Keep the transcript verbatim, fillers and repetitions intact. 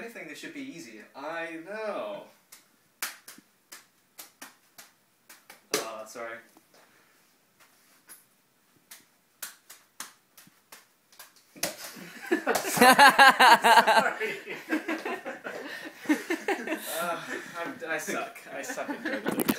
anything, they should be easy. I know. Oh, sorry. Sorry. uh, I'm, I suck. I suck at juggling.